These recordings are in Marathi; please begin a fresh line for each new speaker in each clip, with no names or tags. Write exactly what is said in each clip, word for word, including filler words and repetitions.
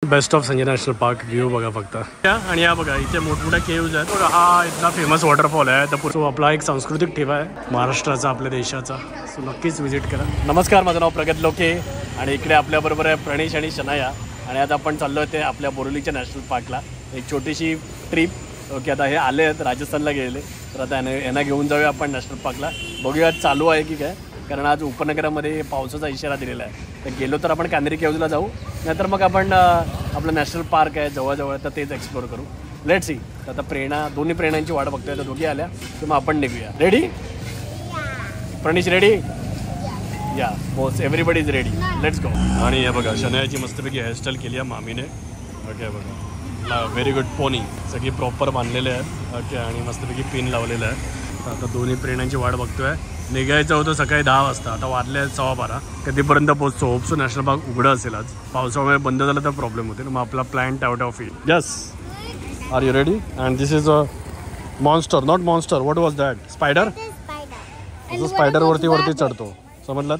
Best of Sanjay national park view बघा फक्त. आणि या बघा इथे मोठमोठ्या केव्ज आहेत बघा. हा इथला फेमस वॉटरफॉल आहे. तर तो आपला एक सांस्कृतिक ठेवा आहे महाराष्ट्राचा, आपल्या देशाचा. सो नक्कीच व्हिजिट करा. नमस्कार, माझं नाव प्रगत लोके आणि इकडे आपल्याबरोबर आहे प्रणेश आणि शनाया. आणि आता आपण चाललो आहे ते आपल्या बोरिवलीच्या नॅशनल पार्कला. एक छोटीशी ट्रिप. ओके, आता हे आले आहेत राजस्थानला गेलेले, तर आता यांना यांना घेऊन जाऊया आपण नॅशनल पार्कला. बघूया चालू आहे की काय, कारण आज उपनगरामध्ये पावसाचा इशारा दिलेला आहे. तर गेलो तर आपण कांदेरी केव्जला जाऊ, नाहीतर मग आपण आपलं नॅशनल पार्क आहे जवळजवळ, तर तेच एक्सप्लोर करू. Let's see. तर आता प्रेरणा, दोन्ही प्रेरणांची वाट बघतोय. तर दोघी आल्या तर मग आपण निघूया. रेडी प्रणीश? रेडी? या boss, everybody is ready. Let's go. आणि हे बघा शनायाची मस्तपैकी हेअरस्टाईल केली आहे मामीने. ओके बघा, व्हेरी गुड पोनी, सगळी प्रॉपर बांधलेले आहेत. ओके, आणि मस्तपैकी पिन लावलेलं आहे. तर आता दोन्ही प्रेरणांची वाट बघतोय. निघायचं होतं सकाळी दहा वाजता, आता वाजले आहेत सव्वा बारा. कधीपर्यंत पोहोचतो? होपसो नॅशनल पार्क उघडं असेल आज. पावसामुळे बंद झालं तर प्रॉब्लेम होतील. मग आपला plan out of it. Yes, are you ready? And this is a monster, not monster. What was that? Spider? Spider वरती वरती चढतो, समजलात?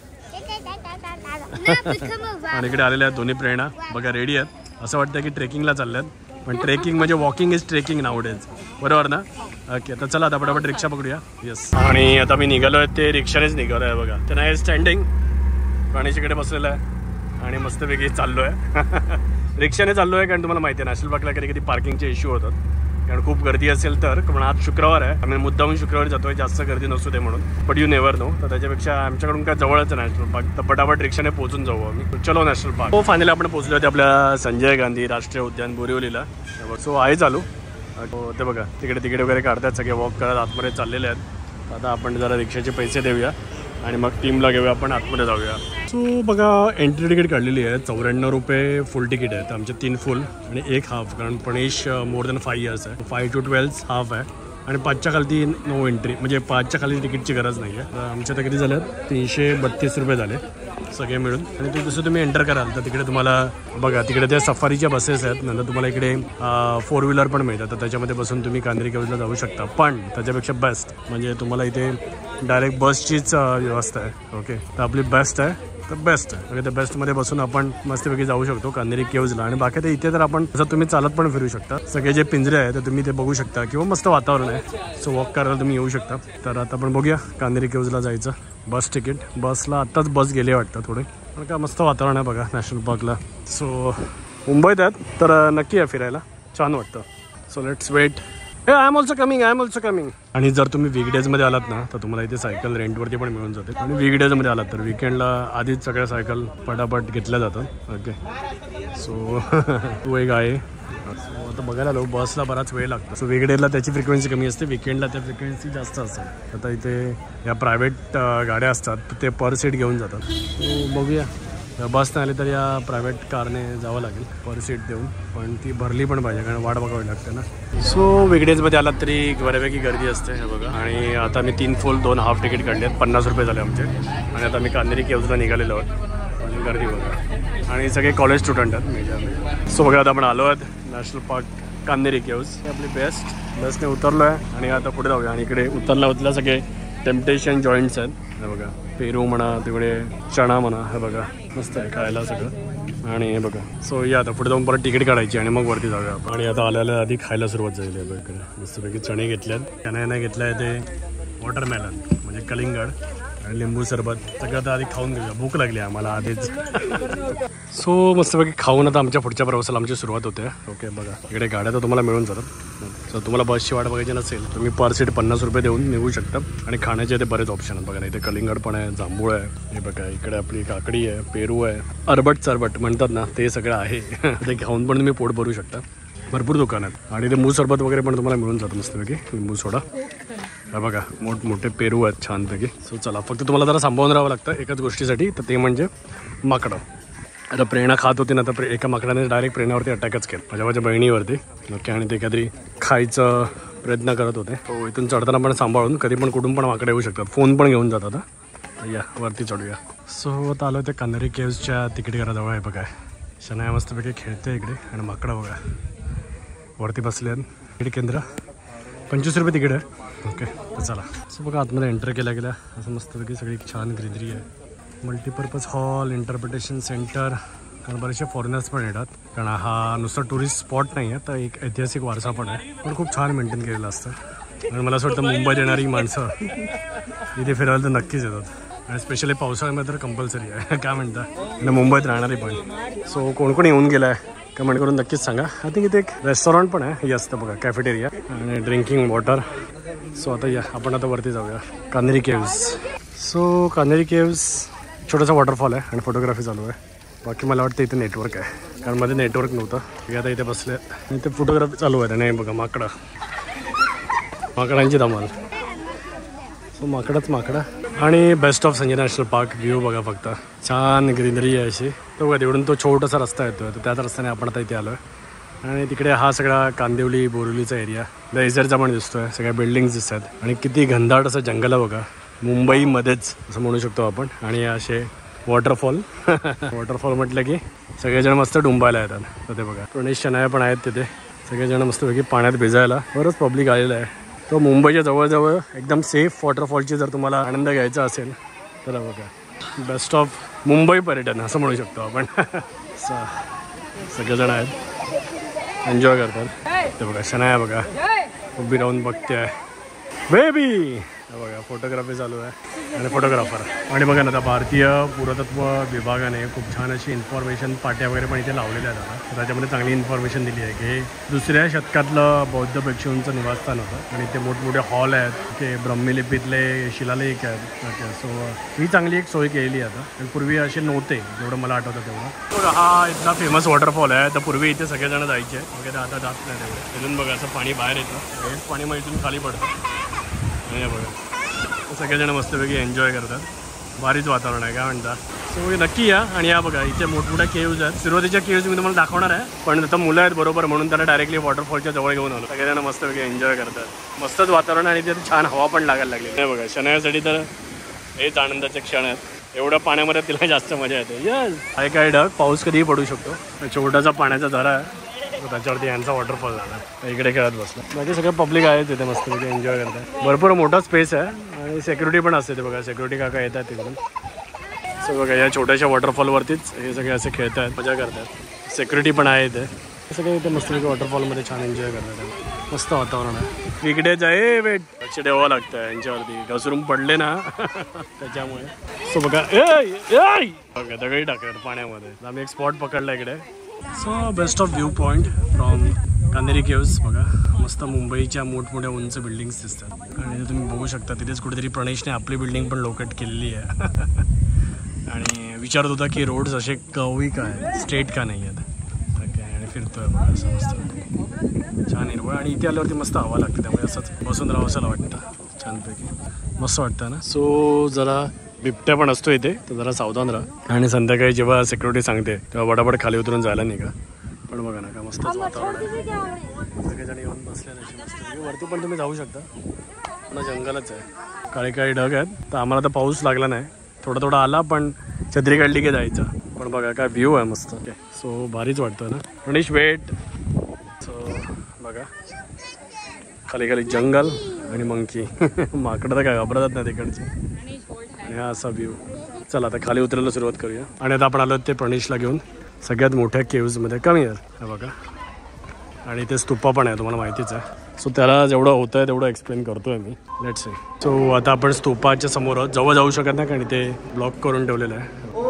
आणि इकडे आलेल्या आहेत दोन्ही प्रेरणा बघा, रेडी आहेत. असं वाटतं की ट्रेकिंगला चालल्यात, पण ट्रेकिंग म्हणजे वॉकिंग इज ट्रेकिंग नाउडेज, बरोबर ना? ओके, तर चला आता पटापट रिक्षा पकडूया. येस. आणि आता मी निघालो आहे ते रिक्षानेच निघालो आहे बघा. त्यांना हे स्टँडिंग प्राणीच्याकडे बसलेलं आहे आणि मस्तपैकी चाललो आहे. रिक्षाने चाललो आहे कारण तुम्हाला माहिती आहे नॅशनल पार्कला कधी कधी पार्किंगचे इश्यू होतात, कारण खूप गर्दी असेल तर. पण आज शुक्रवार आहे, आम्ही मुद्दामून शुक्रवारी जातोय, जास्त गर्दी नसू दे म्हणून. But you never know. तर त्याच्यापेक्षा आमच्याकडून काय जवळच आहे नॅशनल पार्क, तर पटापट रिक्षाने पोहोचून जाऊ आम्ही. चलो नॅशनल पार्क. हो, फायनली आपण पोहोचलो होते आपल्या संजय गांधी राष्ट्रीय उद्यान बोरिवलीला. सो आहे चालू. ते बघा तिकडे तिकडे वगैरे काढतात, सगळे वॉक करत आतमध्ये चाललेले आहेत. आता आपण जरा रिक्षाचे पैसे देऊया आणि मग टीमला घेऊया, आपण आतमध्ये जाऊया. सो बघा एंट्री तिकीट काढलेली आहे. चौऱ्याण्णव रुपये फुल तिकीट आहे. तर आमचे तीन फुल आणि एक हाफ, कारण Pranesh more than five years आहे. फाय टू ट्वेल्व हाफ आहे आणि पाचच्या खाली नो एंट्री, म्हणजे पाचच्या खाली तिकीटची गरज नाही आहे. तर आमच्या तर किती झाल्यात? तीनशे बत्तीस रुपये झाले सगळे मिळून. आणि ते जसं तुम्ही एंटर कराल तर तिकडे तुम्हाला बघा तिकडे त्या सफारीच्या बसेस आहेत. नंतर तुम्हाला इकडे फोर व्हीलर पण मिळतात, तर त्याच्यामध्ये बसून तुम्ही कांदेरी केव्जला जाऊ शकता. पण त्याच्यापेक्षा बेस्ट म्हणजे तुम्हाला इथे डायरेक्ट बसचीच व्यवस्था आहे. ओके, तर आपली बेस्ट आहे, तर बेस्ट आहे. म्हणजे त्या बेस्टमध्ये बसून आपण मस्तपैकी जाऊ शकतो कांदेरी केव्जला. आणि बाकी ते इथे तर आपण जसं तुम्ही चालत पण फिरू शकता. सगळे जे पिंजरे आहे तर तुम्ही ते बघू शकता, किंवा मस्त वातावरण आहे, सो वॉक करायला तुम्ही येऊ शकता. तर आता आपण बघूया कांदेरी केव्जला जायचं. बस तिकीट, बसला आत्ताच बस गेले वाटतं थोडे, पण का मस्त वातावरण आहे बघा नॅशनल पार्कला. सो मुंबईत आहेत तर नक्की आहे, फिरायला छान वाटतं. So let's wait. Hey I am also coming, I am also coming. आणि जर तुम्ही वीकडेजमध्ये आलात ना तर तुम्हाला इथे सायकल रेंटवरती पण मिळून जाते. आणि वीकडेजमध्ये आलात तर वीकेंडला आधीच सगळ्या सायकल पटापट घेतल्या जातात. ओके, सो तो एक आहे. सो आता बघायला आलो, बसला बराच वेळ लागतो. सो वीकडेला त्याची फ्रिक्वेन्सी कमी असते, वीकेंडला त्या फ्रिक्वेन्सी जास्त असते. आता इथे या प्रायव्हेट गाड्या असतात ते पर सीट घेऊन जातात. सो बघूया, बस नाही आली तर या प्रायव्हेट कारने जावं लागेल पर सीट देऊन, पण ती भरली पण पाहिजे कारण वाट बघावी लागते ना. सो वीकडेजमध्ये आलात तरी बऱ्यापैकी गर्दी असते हे बघा. आणि आता मी तीन फुल दोन हाफ तिकीट काढले आहेत, पन्नास रुपये झाले आमचे. आणि आता मी कांदेरी केव्जला निघालेलो आहोत. आणि गर्दी बघा, आणि सगळे कॉलेज स्टुडंट आहेत मेजरली. सो बघा आता आपण आलो आहोत नॅशनल पार्क कांदेरी केव्ज. आपली बेस्ट बसने उतरलो आहे आणि आता पुढे जाऊया. आणि इकडे उतरला उतरला सगळे टेम्पटेशन जॉईंट्स आहेत हे बघा. पेरू म्हणा, तिकडे चणा म्हणा, हे बघा मस्त आहे खायला सगळं. आणि हे बघा, सो या आता पुढे जाऊन परत तिकीट काढायची आणि मग वरती जाऊया आपण. आणि आता आल्याला आधी खायला सुरुवात झाली आहे इकडे. मस्तपैकी चणे घेतल्यात, चण्याने घेतलं आहे ते वॉटरमेलन म्हणजे कलिंगड आणि लिंबू सरबत. सगळं आता आधी खाऊन घेऊया, भूक लागली आम्हाला आधीच. सो मस्तपैकी खाऊन आता आमच्या पुढच्या प्रवासाला आमची सुरुवात होते. ओके बघा इकडे गाड्या तर तुम्हाला मिळून जातात. जर तुम्हाला बसची वाट बघायची नसेल तुम्ही पर सीट पन्नास रुपये देऊन निघू शकता. आणि खाण्याचे ते बरेच ऑप्शन आहेत बघा. इथे कलिंगड पण आहे, जांभूळ आहे, हे बघा इकडे आपली काकडी आहे, पेरू आहे, अरबट चरबट म्हणतात ना ते सगळं आहे. ते खाऊन पण तुम्ही पोट भरू शकता. भरपूर दुकान आहेत. आणि ते लिंबू सरबत वगैरे पण तुम्हाला मिळून जातं मस्तपैकी, लिंबू सोडा. हा बघा मोठमोठे पेरू आहेत छानपैकी. सो चला, फक्त तुम्हाला जरा सांभाळून राहावं लागतं एकाच गोष्टीसाठी, तर ते म्हणजे माकडं. आता प्रेरणा खात होती ना, तर एका माकडाने डायरेक्ट प्रेरणावरती अटॅकच केला, माझ्या माझ्या बहिणीवरती. ओके, आणि ते काहीतरी खायचं प्रयत्न करत होते. तो इथून चढताना पण सांभाळून, कधी पण कुठून पण माकडे येऊ शकतात, फोन पण घेऊन जातात. आता या वरती चढूया. सो आता आलो ते कांदेरी केव्जच्या तिकीट घराजवळ आहे बघा. शनाया मस्तपैकी खेळते इकडे आणि माकडं बघा वरती बसले आहेत. तिकीट केंद्र पंचवीस रुपये तिकीट आहे. ओके, तर चला. सो बघा आतमध्ये एंटर केल्या गेल्या असं मस्तपैकी सगळी छान ग्रीनरी आहे. मल्टीपर्पज हॉल, इंटरप्रिटेशन सेंटर, कारण बरेचसे फॉरेनर्स पण येतात, कारण हा नुसता टुरिस्ट स्पॉट नाही आहे, तर एक ऐतिहासिक वारसा पण आहे, पण खूप छान मेंटेन केलेलं असतं. आणि मला असं वाटतं मुंबईत येणारी माणसं इथे फिरायला तर नक्कीच येतात, आणि स्पेशली पावसाळ्यामध्ये तर कंपल्सरी आहे. काय म्हणता, आणि मुंबईत राहणारी पण. सो कोण कोण येऊन गेलं आहे कमेंट करून नक्कीच सांगा. आय थिंक इथे एक रेस्टॉरंट पण आहे, हे असतं बघा कॅफेटेरिया आणि ड्रिंकिंग वॉटर. सो आता या आपण आता वरती जाऊया, Kanheri caves. So Kanheri caves छोटासा वॉटरफॉल आहे आणि फोटोग्राफी चालू आहे. बाकी मला वाटतं इथे नेटवर्क आहे, कारण मध्ये नेटवर्क नव्हतं. हे आता इथे बसले आणि इथे फोटोग्राफी चालू आहे. नाही बघा माकडं, माकडांची धमाल. सो माकडंच माकडं. आणि best of Sanjay national park view बघा फक्त, छान ग्रीनरी आहे अशी. तो बघा तिकडून तो छोटासा रस्ता येतो, तर त्याच रस्त्याने आपण आता इथे आलो आहे. आणि तिकडे हा सगळा कांदिवली बोरिवलीचा एरिया, देसरचा पण दिसतोय, सगळ्या बिल्डिंग्स दिसतात. आणि किती घनदाट असं जंगल आहे बघा, मुंबईमध्येच असं म्हणू शकतो आपण. आणि असे वॉटरफॉल वॉटरफॉल म्हटलं की सगळेजण मस्त डुंबायला येतात. तर ते बघा प्रणेश शनाया पण आहेत तिथे, सगळेजण मस्तपैकी पाण्यात भिजायला. बरंच पब्लिक आलेलं आहे. तो मुंबईच्या जवळजवळ एकदम सेफ वॉटरफॉलची जर तुम्हाला आनंद घ्यायचा असेल तर बघा बेस्ट ऑफ मुंबई पर्यटन असं म्हणू शकतो आपण. सगळेजण आहेत, एन्जॉय करतात. ते बघा शनाया बघा उभी राहून बघते आहे, बेबी बघा फोटोग्राफी चालू आहे आणि फोटोग्राफर. आणि बघा ना आता भारतीय पुरातत्व विभागाने खूप छान अशी इन्फॉर्मेशन पाट्या वगैरे पण इथे लावलेल्या आहेत. त्याच्यामध्ये चांगली इन्फॉर्मेशन दिली आहे की दुसऱ्या शतकातलं बौद्ध भिक्षूंचं निवासस्थान होतं आणि ते मोठमोठे हॉल आहेत, ते ब्रह्मलिपीतले शिलालेख आहेत. ओके, सो ही चांगली एक सोय केलेली आहे आता, पूर्वी असे नव्हते जेवढं मला आठवतं तेवढं. बघा हा इथला फेमस वॉटरफॉल आहे, तर पूर्वी इथे सगळेजण जायचे वगैरे, आता जात नाही तेवढं. तिथून बघा असं पाणी बाहेर येतं, हेच पाणी मग इथून खाली पडतं. नाही बघा सगळेजण मस्तपैकी एन्जॉय करतात, भारीच वातावरण आहे. काय म्हणता, सो नक्की या. आणि या बघा इथे मोठमोठ्या केव्ज आहेत. सुरुवातीच्या केव्ज मी तुम्हाला दाखवणार आहे, पण आता मुलं आहेत बरोबर म्हणून त्यांना डायरेक्टली वॉटरफॉलच्या जवळ घेऊन आलो. सगळेजण मस्तपैकी एन्जॉय करतात, मस्तच वातावरण आणि तिथे छान हवा पण लागायला लागली. नाही बघा शनायासाठी तर हेच आनंदाचे क्षण आहेत. एवढ्या पाण्यामध्ये तिला जास्त मजा येते. यस काय काय ढग, पाऊस कधीही पडू शकतो. छोटासा पाण्याचा झरा आहे, त्याच्यावरती यांचा वॉटरफॉल झाला. इकडे खेळत बसला, बाकी सगळे पब्लिक आहे तिथे मस्तपैकी एन्जॉय करतात. भरपूर मोठा स्पेस आहे आणि सिक्युरिटी पण असते. ते बघा सिक्युरिटी काका येतात तिकडून. सो बघा या छोट्याशा वॉटरफॉलवरतीच हे सगळे असे खेळत आहेत, मजा करतात. सिक्युरिटी पण आहे इथे, सगळे इथे मस्तपैकी वॉटरफॉलमध्ये छान एन्जॉय करतात. मस्त वातावरण आहे. इकडे जाय वेट लक्ष ठेवावं लागतं यांच्यावरती, घसरून पडले ना त्याच्यामुळे. सो बघा बघा दगडी टाकत पाण्यामध्ये. आम्ही एक स्पॉट पकडला इकडे. So best of view point from Kanheri caves. बघा मस्त मुंबईच्या मोठमोठ्या उंच बिल्डिंग्स दिसतात आणि तुम्ही बघू शकता तिथेच कुठेतरी प्रणेशने आपली बिल्डिंग पण लोकेट केलेली आहे. आणि विचारत होता की रोड्स असे कवी का आहेत, स्ट्रेट का नाही आहेत. ओके, आणि फिरतोय बघा असं मस्त छान हिरवळ. आणि इथे आल्यावरती मस्त हवा लागते, त्यामुळे असंच बसून राहावंसं वाटतं छानपैकी, मस्त वाटतं ना. सो जरा बिबट्या पण असतो इथे, तर जरा सावधान राहा. आणि संध्याकाळी जेव्हा सिक्युरिटी सांगते तेव्हा बडाबड खाली उतरून जायला निघा. पण बघा ना का मस्तच वातावरण आहे, सगळेजण येऊन बसले मस्त. वरती पण तुम्ही जाऊ शकता, पुन्हा जंगलच आहे, काळी काळी ढग आहेत. तर आम्हाला तर पाऊस लागला नाही, थोडा थोडा आला, पण छत्री काढली की जायचं. पण बघा काय व्ह्यू आहे मस्त. ओके, सो भारीच वाटतं ना. गणेश वेट. सो बघा खाली खाली जंगल आणि मंकी माकडं तर काय घाबरतात ना तिकडचे. आणि हा असा व्ह्यू. चला आता खाली उतरायला सुरुवात करूया. आणि आता आपण आलो ते प्रणेशला घेऊन सगळ्यात मोठ्या केव्जमध्ये. कमी आहे हे बघा, आणि ते स्तूपा पण आहे, तुम्हाला माहितीच आहे. सो त्याला जेवढं होतं आहे तेवढं एक्सप्लेन करतो आहे मी. Let's see. सो आता आपण स्तूपाच्या समोर आहोत, जवळ जाऊ शकत नाही कारण ते ब्लॉक करून ठेवलेलं आहे.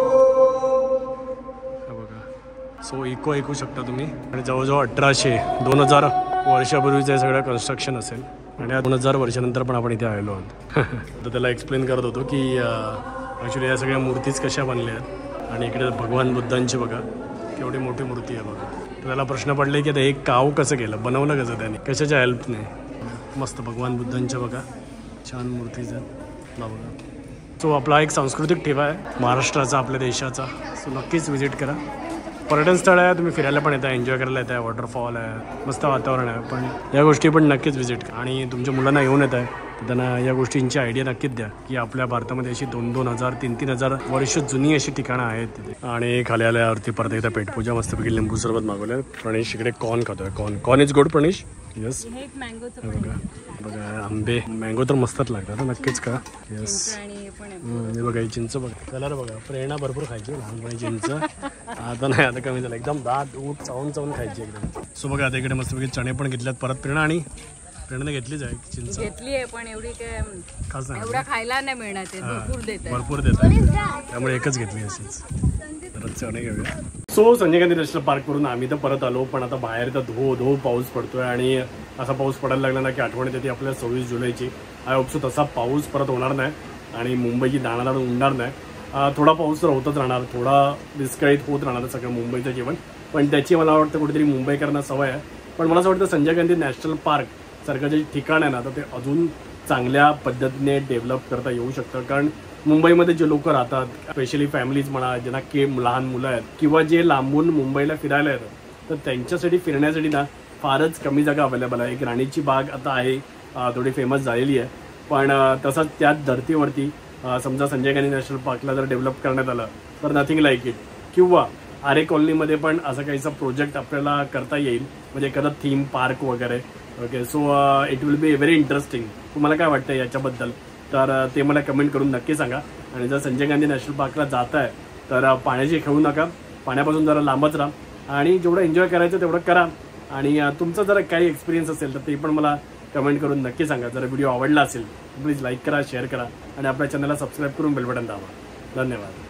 हे बघा, सो इको ऐकू शकता तुम्ही. आणि जवळजवळ अठराशे दोन हजार वर्षापूर्वीचं हे सगळं कन्स्ट्रक्शन असेल. आणि दोन हजार वर्षानंतर पण आपण इथे आलेलो आहोत. तर त्याला एक्सप्लेन करत होतो की ॲक्च्युली या सगळ्या मूर्तीच कशा बनल्या आहेत. आणि इकडे भगवान बुद्धांची बघा केवढी मोठी मूर्ती आहे बघा. तर त्याला प्रश्न पडले की आता एक काव कसं केलं, बनवलं कसं त्याने, कशाच्या हेल्पने. मस्त भगवान बुद्धांच्या बघा छान मूर्तीच आहेत बघा. सो आपला एक सांस्कृतिक ठेवा आहे महाराष्ट्राचा, आपल्या देशाचा. सो नक्कीच व्हिजिट करा. पर्यटन स्थळ आहे, तुम्ही फिरायला पण येता, एन्जॉय करायला येत आहे, वॉटरफॉल आहे, मस्त वातावरण आहे. पण या गोष्टी पण नक्कीच व्हिजिट करा. आणि तुमच्या मुलांना घेऊन येत आहे तर त्यांना या गोष्टींची आयडिया नक्कीच द्या की आपल्या भारतामध्ये अशी दोन दोन हजार तीन तीन हजार वर्ष जुनी अशी ठिकाणं आहेत तिथे. आणि खाली आल्यावरती परत एकदा पेटपूजा मस्तपैकी लिंबू सरबत मागवलं. प्रणेश इकडे कॉर्न खातोय. Corn corn is good Pranesh. Yes बघा बघा आंबे मँगो तर मस्तच लागतात नक्कीच का. येस हे बघा ही चिंच बघा कलर बघा. प्रेरणा भरपूर खायची लहानपणी चिंच. आता नाही आता कमी झालं एकदम दात ऊट चावून चावून खायची एकदम. सो बघा आता इकडे मस्तपैकी चणे पण घेतल्यात परत प्रेरणा. आणि प्रेरणाने घेतलीच आहे चिंच
घेतली आहे पण एवढी काय
खास नाही
एवढा खायला नाही मिळणार ते भरपूर देतात
भरपूर देतात त्यामुळे एकच घेतली अशीच. तर चणे घेऊया. So Sanjay Gandhi national park वरून आम्ही तर परत आलो पण आता बाहेर तर धो धो पाऊस पडतोय आणि असा पाऊस पडायला लागला ना की आठवण येते ती आपल्याला सव्वीस जुलैची. आय होप तसा पाऊस परत होणार नाही आणि मुंबईची दाणादाण उडणार नाही. थोडा पाऊस तर होतच राहणार थोडा विस्कळीत होत राहणार सगळं मुंबईचं जीवन. पण त्याची मला वाटतं कुठेतरी मुंबईकरांना सवय आहे. पण मला असं वाटतं संजय गांधी नॅशनल पार्क सारखं जे ठिकाण आहे ना तर ते अजून चांगल्या पद्धतीने डेव्हलप करता येऊ शकतं. कारण मुंबईमध्ये जे लोक राहतात स्पेशली फॅमिलीज म्हणा ज्यांना के लहान मुलं आहेत किंवा जे लांबून मुंबईला फिरायला येतात तर त्यांच्यासाठी फिरण्यासाठी ना फारच कमी जागा अवेलेबल आहे. एक राणीची बाग आता आहे थोडी फेमस झालेली आहे पण तसंच त्याच धर्तीवरती समजा संजय गांधी नॅशनल पार्कला जर डेव्हलप करण्यात आलं तर नथिंग लाईक इट. किंवा आरे कॉलनीमध्ये पण असं काहीसा प्रोजेक्ट आपल्याला करता येईल म्हणजे एखादा थीम पार्क वगैरे. Okay so it will be very interesting. तुम्हाला काय वाटतं याच्याबद्दल तर ते मला कमेंट करून नक्की सांगा. आणि जर संजय गांधी नॅशनल पार्कला जात आहे तर पाण्याची खेळू नका. पाण्यापासून जरा लांबच राहा आणि जेवढं एन्जॉय करायचं तेवढं करा. आणि तुमचं जर काही एक्सपिरियन्स असेल तर ते पण मला कमेंट करून नक्की सांगा. जर व्हिडिओ आवडला असेल प्लीज लाईक करा शेअर करा आणि आपल्या चॅनलला सबस्क्राईब करून बेल बटन दाबा. धन्यवाद.